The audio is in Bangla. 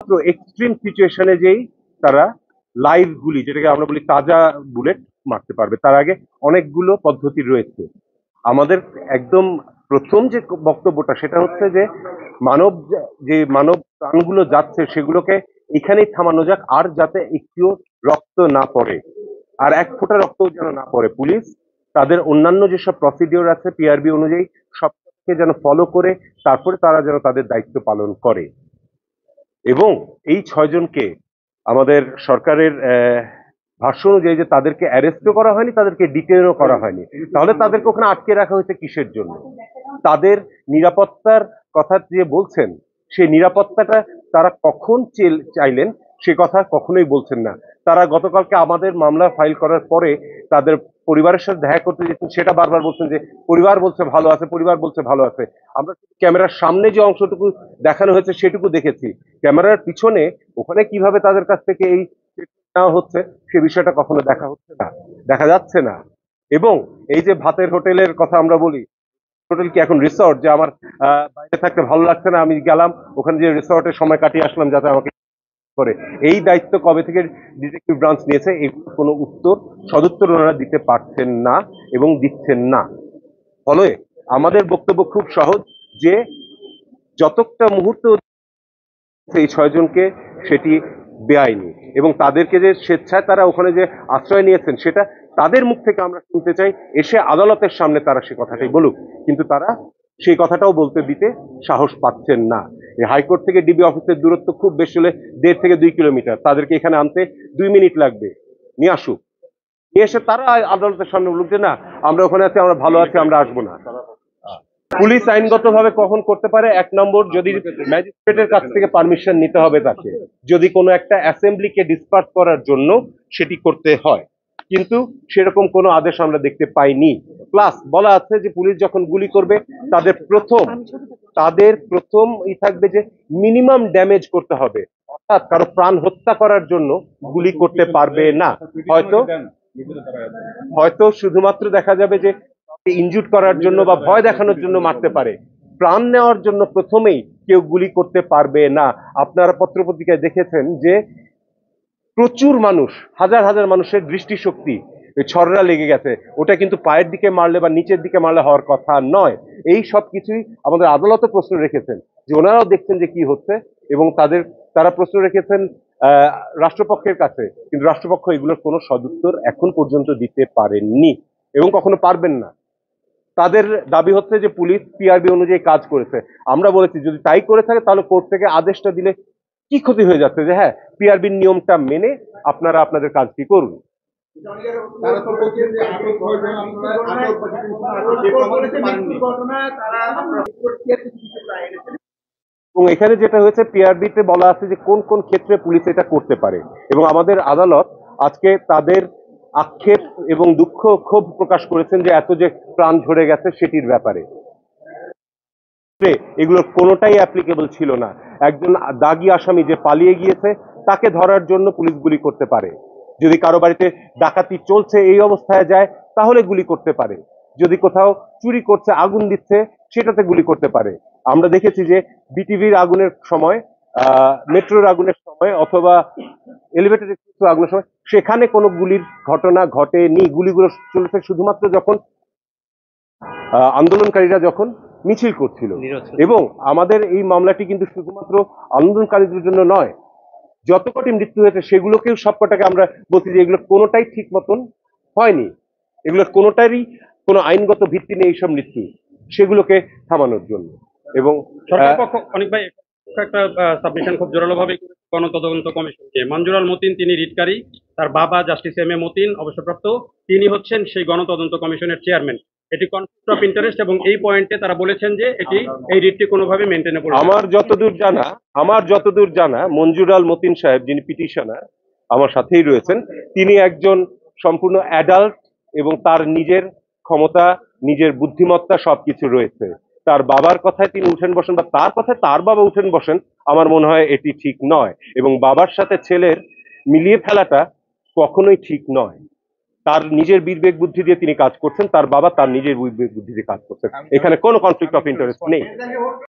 শুধুমাত্র এক্সট্রিম সিচুয়েশনে যেই তারা লাইভ গুলি, যেটাকে আমরা বলি তাজা বুলেট মারতে পারবে। তার আগে অনেকগুলো পদ্ধতি রয়েছে। আমাদের একদম প্রথম যে বক্তব্যটা সেটা হচ্ছে যে মানব প্রাণগুলো যাচ্ছে সেগুলোকে এখানেই থামানো যাক, আর যাতে একটুও রক্ত না পড়ে, আর এক ফোঁটা রক্ত যেন না পড়ে। পুলিশ তাদের অন্যান্য যেসব প্রসিডিওর আছে পিআরবি অনুযায়ী সবকে যেন ফলো করে তারপরে তারা যেন তাদের দায়িত্ব পালন করে। এবং এই 6 জনকে আমাদের সরকারের ভাষ্য অনুযায়ী যে তাদেরকে অ্যারেস্টও করা হয়নি, তাদেরকে ডিটেনও করা হয়নি, তাহলে তাদেরকে ওখানে আটকে রাখা হয়েছে কিসের জন্য? তাদের নিরাপত্তার কথা যে বলছেন, সেই নিরাপত্তাটা তারা কখন চাইলেন সে কথা কখনোই বলছেন না। তারা গতকালকে আমাদের মামলা ফাইল করার পরে তাদের পরিবারের সাথে দেখা করতে যেতেন, সেটা বারবার বলছেন যে পরিবার বলছে ভালো আছে, পরিবার বলছে ভালো আছে। আমরা ক্যামেরার সামনে যে অংশটুকু দেখানো হয়েছে সেটুকু দেখেছি, ক্যামেরার পিছনে ওখানে কিভাবে তাদের কাছ থেকে এই নেওয়া হচ্ছে সে বিষয়টা কখনো দেখা যাচ্ছে না। এবং এই যে ভাতের হোটেলের কথা আমরা বলি, হোটেল কি এখন রিসর্ট? যে আমার বাইরে থাকতে ভালো লাগছে না, আমি গেলাম ওখানে যে রিসর্টে সময় কাটিয়ে আসলাম যাতে আমাকে করে। এই দায়িত্ব কবে থেকে ডিটেকটিভ ব্রাঞ্চ নিয়েছে? এগুলো কোনো সদুত্তর ওনারা দিতে পারছেন না এবং দিচ্ছেন না। ফলে আমাদের বক্তব্য খুব সহজ, যে যতটা মুহূর্ত এই 6 জনকে সেটি বেআইনি, এবং তাদেরকে যে স্বেচ্ছায় তারা ওখানে যে আশ্রয় নিয়েছেন সেটা তাদের মুখ থেকে আমরা শুনতে চাই। এসে আদালতের সামনে তারা সে কথাটাই বলুক, কিন্তু তারা সেই কথাটাও বলতে দিতে সাহস পাচ্ছেন না। এই হাইকোর্ট থেকে ডিবি অফিসের দূরত্ব খুব বেশি হলে 1.5 থেকে 2 কিলোমিটার, তাদেরকে এখানে আনতে 2 মিনিট লাগবে। নিয়ে আসুক, নিয়ে এসে তারা আদালতের সামনে বলুক যে না আমরা ওখানে আছি, আমরা ভালো আছি, আমরা আসবো না। পুলিশ আইনগতভাবে কখন করতে পারে? 1 নম্বর, যদি ম্যাজিস্ট্রেটের কাছ থেকে পারমিশন নিতে হবে তাকে, যদি কোনো একটা অ্যাসেম্বলিকে ডিসপার্স করার জন্য সেটি করতে হয়, কিন্তু সেরকম কোনো আদেশ আমরা দেখতে পাইনি। প্লাস বলা আছে যে পুলিশ যখন গুলি করবে তাদের প্রথম থাকবে যে মিনিমাম ড্যামেজ করতে হবে, অর্থাৎ কারো প্রাণ হত্যা করার জন্য গুলি করতে পারবে না। হয়তো শুধুমাত্র দেখা যাবে যে ইনজুর করার জন্য বা ভয় দেখানোর জন্য মারতে পারে, প্রাণ নেওয়ার জন্য প্রথমেই কেউ গুলি করতে পারবে না। আপনারা পত্রপত্রিকায় দেখেছেন যে প্রচুর মানুষ, হাজার হাজার মানুষের দৃষ্টিশক্তি ছররা লেগে গেছে, ওটা কিন্তু পায়ের দিকে মারলে বা নিচের দিকে মারলে হওয়ার কথা নয়। এই সব কিছুই আমাদের আদালতে প্রশ্ন রেখেছেন, যে ওনারাও দেখছেন যে কি হচ্ছে, এবং তারা প্রশ্ন রেখেছেন রাষ্ট্রপক্ষের কাছে, কিন্তু রাষ্ট্রপক্ষ এগুলোর কোনো সদুত্তর এখন পর্যন্ত দিতে পারেননি এবং কখনো পারবেন না। তাদের দাবি হচ্ছে যে পুলিশ পিআরবি অনুযায়ী কাজ করেছে। আমরা বলেছি যদি তাই করে থাকে তাহলে কোর্ট থেকে আদেশটা দিলে কি ক্ষতি হয়ে যাচ্ছে, যে হ্যাঁ পিআরবির নিয়মটা মেনে আপনারা আপনাদের কাজটি করুন। এবং এখানে যেটা হয়েছে পিআরবিতে বলা আছে যে কোন কোন ক্ষেত্রে পুলিশ এটা করতে পারে, এবং আমাদের আদালত আজকে তাদের আক্ষেপ এবং দুঃখ ক্ষোভ প্রকাশ করেছেন যে এত যে প্রাণ ঝরে গেছে সেটির ব্যাপারে। এগুলোর কোনোটাই অ্যাপ্লিকেবল ছিল না। একজন দাগী আসামি যে পালিয়ে গিয়েছে তাকে ধরার জন্য পুলিশ গুলি করতে পারে, যদি কারো বাড়িতে ডাকাতি চলছে এই অবস্থায় যায় তাহলে গুলি করতে পারে, যদি কোথাও চুরি করছে আগুন দিচ্ছে সেটাতে গুলি করতে পারে। আমরা দেখেছি যে বিটিভির আগুনের সময়, মেট্রোর আগুনের সময়, অথবা এলিভেটরের আগুনের সময় সেখানে কোনো গুলির ঘটনা ঘটেনি। গুলিগুলো চলেছে শুধুমাত্র যখন আন্দোলনকারীরা যখন মিছিল করছিল। এবং আমাদের এই মামলাটি কিন্তু শুধুমাত্র আন্দোলনকারীদের জন্য নয়, যত কটি মৃত্যু হয়েছে সেগুলোকেও সবকটাকে আমরা বলছি যে এগুলো কোনোটাই ঠিক মতন হয়নি, এগুলোর কোনোটারই কোনো আইনগত ভিত্তি নেই এইসব মৃত্যু, সেগুলোকে থামানোর জন্য। এবং সরকারপক্ষ অনেক ভাই একটা সাবমিশন খুব জোরালোভাবে গণতদন্ত কমিশনকে, মঞ্জুর আল মতিন তিনি রিটকারী, তার বাবা জাস্টিস এম এ মতিন অবসরপ্রাপ্ত, তিনি হচ্ছেন সেই গণতদন্ত কমিশনের চেয়ারম্যান। এটি কনফ্লিক্ট অফ ইন্টারেস্ট, এবং এই পয়েন্টে তারা বলেছেন যে এই রিটটি কোনোভাবে মেনটেনে পড়ে। আমার যতদূর জানা মঞ্জুর আল মতিন সাহেব যিনি পিটিশনার আমার সাথেই রয়েছেন, তিনি একজন সম্পূর্ণ অ্যাডাল্ট এবং তার নিজের ক্ষমতা, নিজের বুদ্ধিমত্তা সবকিছু রয়েছে। তার বাবার কথায় তিনি উঠেন বসেন, বা তার কথায় তার বাবা উঠেন বসেন, আমার মনে হয় এটি ঠিক নয়। এবং বাবার সাথে ছেলের মিলিয়ে ফেলাটা কখনোই ঠিক নয়। তার নিজের বিবেক বুদ্ধি দিয়ে তিনি কাজ করছেন, তার বাবা তার নিজের বিবেক বুদ্ধি দিয়ে কাজ করছেন, এখানে কোনো কনফ্লিক্ট অফ ইন্টারেস্ট নেই।